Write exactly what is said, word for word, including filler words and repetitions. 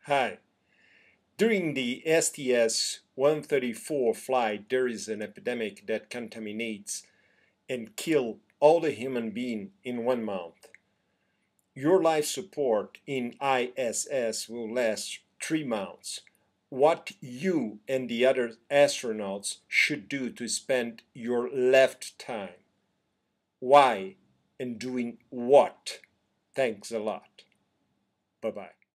Hi. During the S T S one thirty-four flight, there is an epidemic that contaminates and kills all the human beings in one month. Your life support in I S S will last three months. What you and the other astronauts should do to spend your left time. Why and doing what? Thanks a lot. Bye-bye.